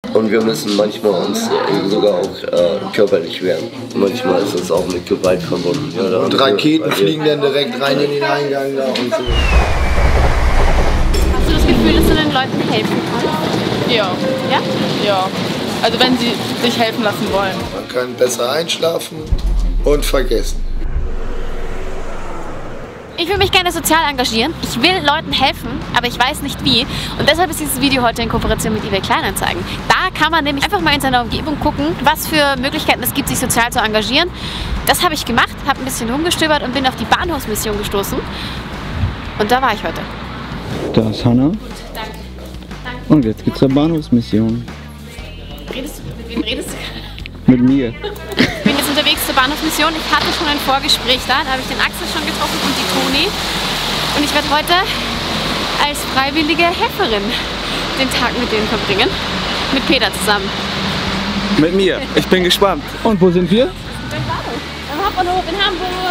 Und wir müssen manchmal uns sogar auch körperlich wehren. Manchmal ist es auch mit Gewalt verbunden. Ja, und Raketen fliegen dann direkt rein in den Eingang da und so. Hast du das Gefühl, dass du den Leuten helfen kannst? Ja. Ja? Ja. Also wenn sie sich helfen lassen wollen. Man kann besser einschlafen und vergessen. Ich will mich gerne sozial engagieren. Ich will Leuten helfen, aber ich weiß nicht wie. Und deshalb ist dieses Video heute in Kooperation mit eBay Kleinanzeigen. Da kann man nämlich einfach mal in seiner Umgebung gucken, was für Möglichkeiten es gibt, sich sozial zu engagieren. Das habe ich gemacht, habe ein bisschen rumgestöbert und bin auf die Bahnhofsmission gestoßen. Und da war ich heute. Da ist Hanna. Danke. Und jetzt geht's zur Bahnhofsmission. Mit wem redest du? Mit mir. Ich bin jetzt unterwegs zur Bahnhofsmission. Ich hatte schon ein Vorgespräch da habe ich den Axel schon getroffen und die Toni. Und ich werde heute als freiwillige Helferin den Tag mit denen verbringen. Mit Peter zusammen. Mit mir. Ich bin gespannt. Und wo sind wir? Beim Bahnhof. Am Hauptbahnhof in Hamburg.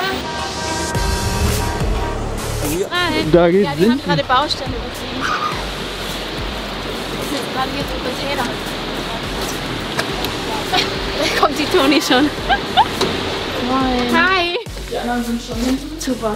Rein. Da geht's Ja, die haben hin. gerade Baustelle betrieben. Das ist gerade hier so Container. Da kommt die Toni schon. Moin. Hi. Die anderen sind schon hinten. Super.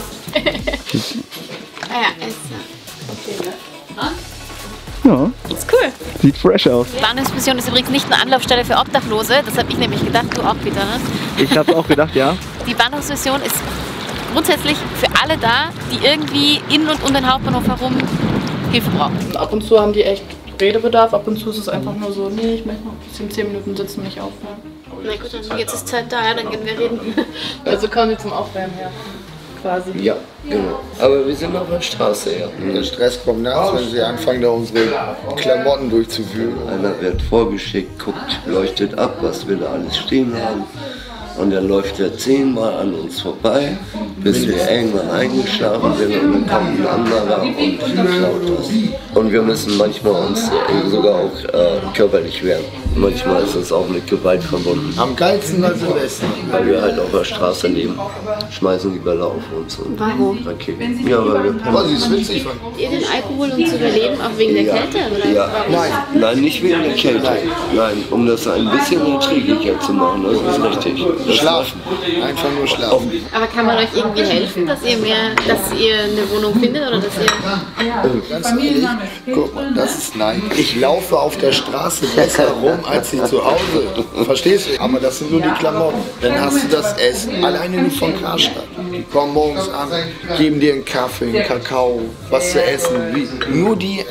Ja, ist Ja, ist cool. sieht fresh aus. Die Bahnhofsmission ist übrigens nicht eine Anlaufstelle für Obdachlose. Das habe ich nämlich gedacht. Du auch, Peter, ne? Ich hab's auch gedacht, ja. Die Bahnhofsmission ist grundsätzlich für alle da, die irgendwie in und um den Hauptbahnhof herum Hilfe brauchen. Ab und zu haben die echt Redebedarf, ab und zu ist es einfach nur so, nee, ich möchte noch ein bisschen 10 Minuten sitzen, mich aufwärmen. Na gut, dann jetzt ist Zeit da, ja, dann gehen wir reden. Also kommen sie zum Aufwärmen her, quasi. Ja, genau. Aber wir sind auf der Straße, ja. Der Stress kommt nachts, wenn sie anfangen, da unsere Klamotten durchzuführen. Einer wird vorgeschickt, guckt, leuchtet ab, was wir da alles stehen haben. Und dann läuft er 10-mal an uns vorbei, bis wir irgendwann eingeschlafen sind und dann kommt ein anderer und klaut das. Und wir müssen manchmal uns sogar auch körperlich wehren. Manchmal ist es auch mit Gewalt verbunden. Am geilsten war Silvester. Weil wir halt auf der Straße leben, schmeißen die Bälle auf uns und Warum? Raketen. Ja, weil wir Was ich witzig fand. Ihr den Alkohol, um zu überleben, auch wegen der Kälte? Oder? Ja. Nein. Nein, nicht wegen der Kälte. Nein, um das ein bisschen erträglicher zu machen, das ist richtig. Das Schlafen. Einfach nur schlafen. Aber kann man euch irgendwie helfen, dass ihr eine Wohnung findet oder dass ihr... Ganz ehrlich, guck mal, das ist nein. Ich laufe auf der Straße besser rum als ich zu Hause. Verstehst du? Aber das sind nur die Klamotten. Dann hast du das Essen. Alleine nur von Karstadt. Die kommen morgens an, geben dir einen Kaffee, einen Kakao, was zu essen. Nur die.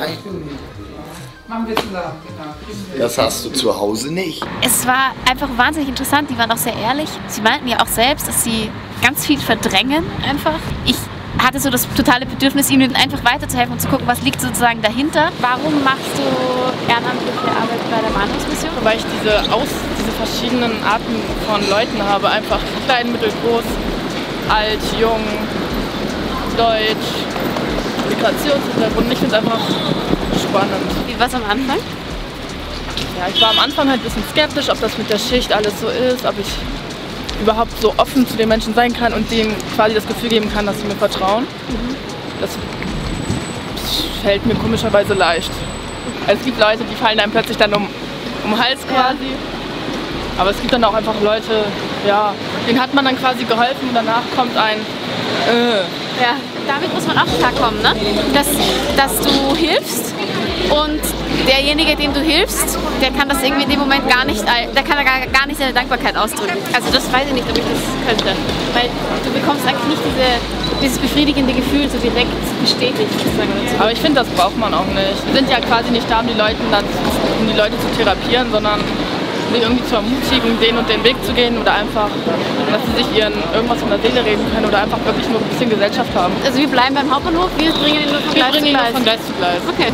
Das hast du zu Hause nicht. Es war einfach wahnsinnig interessant, die waren auch sehr ehrlich. Sie meinten ja auch selbst, dass sie ganz viel verdrängen einfach. Ich hatte so das totale Bedürfnis, ihnen einfach weiterzuhelfen und zu gucken, was liegt sozusagen dahinter. Warum machst du ehrenamtliche Arbeit bei der Bahnhofsmission? Weil ich diese verschiedenen Arten von Leuten habe, einfach klein, mittel, groß, alt, jung, deutsch, Migrationshintergrund. Ich finde es einfach spannend. Wie war es am Anfang? Ja, ich war am Anfang halt ein bisschen skeptisch, ob das mit der Schicht alles so ist, ob ich überhaupt so offen zu den Menschen sein kann und denen quasi das Gefühl geben kann, dass sie mir vertrauen. Das fällt mir komischerweise leicht. Also es gibt Leute, die fallen einem plötzlich dann um den Hals quasi. Aber es gibt dann auch einfach Leute, ja, denen hat man dann quasi geholfen und danach kommt ein Ja, damit muss man auch klarkommen, ne? Dass du hilfst und derjenige, dem du hilfst, der kann das irgendwie in dem Moment gar nicht seine Dankbarkeit ausdrücken. Also das weiß ich nicht, ob ich das könnte. Weil du bekommst eigentlich nicht dieses befriedigende Gefühl so direkt bestätigt. Aber ich finde, das braucht man auch nicht. Wir sind ja quasi nicht da, um die Leute zu therapieren, sondern sie irgendwie zu ermutigen, den und den Weg zu gehen oder einfach, dass sie sich irgendwas von der Seele reden können oder einfach wirklich nur ein bisschen Gesellschaft haben. Also wir bleiben beim Hauptbahnhof, wir bringen ihn nur von Gleis zu Gleis. Von Gleis zu Gleis. Okay.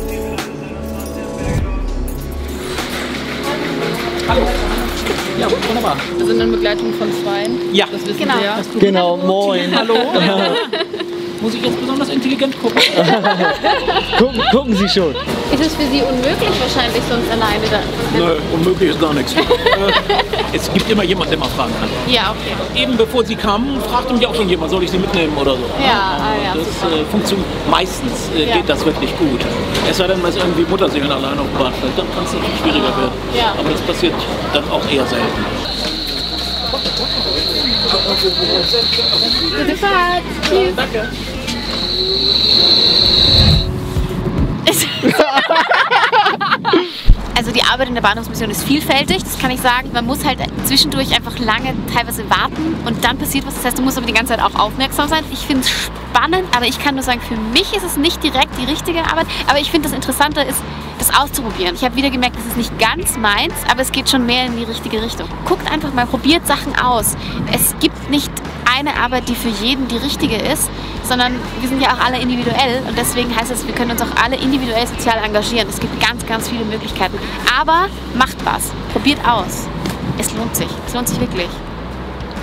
Ja, wunderbar. Wir sind in Begleitung von zweien. Ja. Das wissen Genau. Sie ja. Genau, moin. Hallo. Muss ich jetzt besonders intelligent gucken? Gucken Sie schon. Ist es für Sie unmöglich wahrscheinlich sonst alleine da? Nö, unmöglich ist gar nichts. Es gibt immer jemanden, der mal fragen kann. Ja, okay. Eben bevor Sie kamen, fragte mich auch schon jemand, soll ich Sie mitnehmen oder so. Ja, ja. Das funktioniert meistens, geht das wirklich gut. Es sei denn, man ist irgendwie Mutterseelen allein auf dem Bahnsteig, dann kann es natürlich schwieriger werden. Ja. Aber das passiert dann auch eher selten. Gute Fahrt. Tschüss. Danke. Also die Arbeit in der Bahnhofsmission ist vielfältig, das kann ich sagen. Man muss halt zwischendurch einfach lange teilweise warten und dann passiert was. Das heißt, du musst aber die ganze Zeit auch aufmerksam sein. Ich finde es spannend, aber ich kann nur sagen, für mich ist es nicht direkt die richtige Arbeit. Aber ich finde, das Interessante ist, das auszuprobieren. Ich habe wieder gemerkt, das ist nicht ganz meins, aber es geht schon mehr in die richtige Richtung. Guckt einfach mal, probiert Sachen aus. Es gibt nicht eine Arbeit, die für jeden die richtige ist, sondern wir sind ja auch alle individuell und deswegen heißt es, wir können uns auch alle individuell sozial engagieren. Es gibt ganz, ganz viele Möglichkeiten. Aber macht was, probiert aus. Es lohnt sich wirklich.